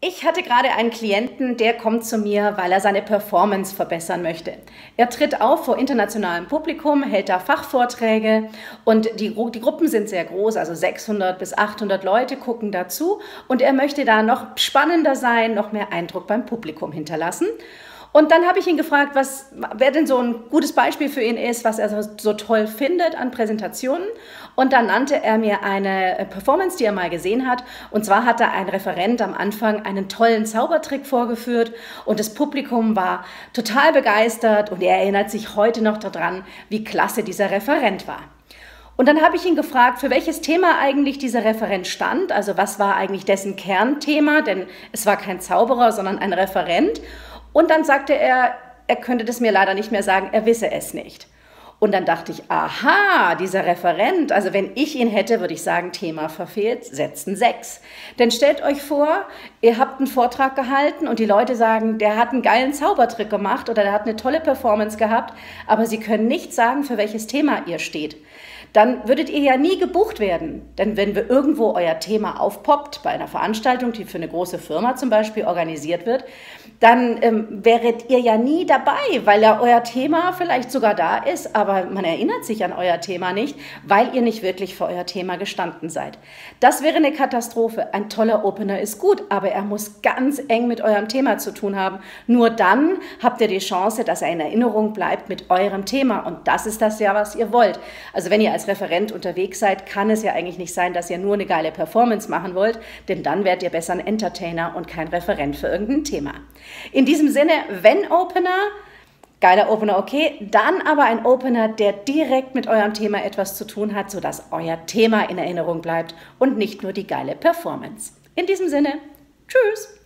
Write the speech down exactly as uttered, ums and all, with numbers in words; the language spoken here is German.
Ich hatte gerade einen Klienten, der kommt zu mir, weil er seine Performance verbessern möchte. Er tritt auf vor internationalem Publikum, hält da Fachvorträge und die, die Gruppen sind sehr groß, also sechshundert bis achthundert Leute gucken dazu und er möchte da noch spannender sein, noch mehr Eindruck beim Publikum hinterlassen. Und dann habe ich ihn gefragt, was, wer denn so ein gutes Beispiel für ihn ist, was er so, so toll findet an Präsentationen. Und dann nannte er mir eine Performance, die er mal gesehen hat. Und zwar hat da ein Referent am Anfang einen tollen Zaubertrick vorgeführt und das Publikum war total begeistert und er erinnert sich heute noch daran, wie klasse dieser Referent war. Und dann habe ich ihn gefragt, für welches Thema eigentlich dieser Referent stand, also was war eigentlich dessen Kernthema, denn es war kein Zauberer, sondern ein Referent. Und dann sagte er, er könnte das mir leider nicht mehr sagen, er wisse es nicht. Und dann dachte ich, aha, dieser Referent, also wenn ich ihn hätte, würde ich sagen, Thema verfehlt, setzen sechs. Denn stellt euch vor, ihr habt einen Vortrag gehalten und die Leute sagen, der hat einen geilen Zaubertrick gemacht oder der hat eine tolle Performance gehabt, aber sie können nicht sagen, für welches Thema ihr steht. Dann würdet ihr ja nie gebucht werden. Denn wenn wir irgendwo euer Thema aufpoppt, bei einer Veranstaltung, die für eine große Firma zum Beispiel organisiert wird, dann ähm, wäret ihr ja nie dabei, weil ja euer Thema vielleicht sogar da ist, aber man erinnert sich an euer Thema nicht, weil ihr nicht wirklich für euer Thema gestanden seid. Das wäre eine Katastrophe. Ein toller Opener ist gut, aber er muss ganz eng mit eurem Thema zu tun haben. Nur dann habt ihr die Chance, dass er in Erinnerung bleibt mit eurem Thema. Und das ist das ja, was ihr wollt. Also wenn ihr als Referent unterwegs seid, kann es ja eigentlich nicht sein, dass ihr nur eine geile Performance machen wollt, denn dann werdet ihr besser ein Entertainer und kein Referent für irgendein Thema. In diesem Sinne, wenn Opener, geiler Opener, okay, dann aber ein Opener, der direkt mit eurem Thema etwas zu tun hat, sodass euer Thema in Erinnerung bleibt und nicht nur die geile Performance. In diesem Sinne, tschüss!